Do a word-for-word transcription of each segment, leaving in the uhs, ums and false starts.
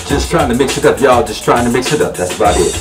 Just trying to mix it up, y'all. Just trying to mix it up. That's about it.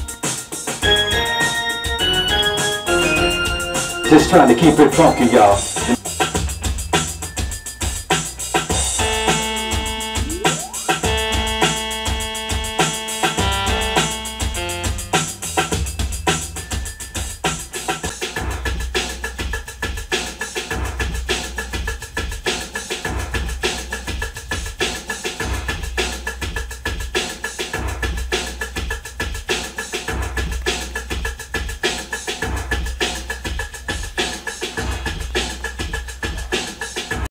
Just trying to keep it funky, y'all.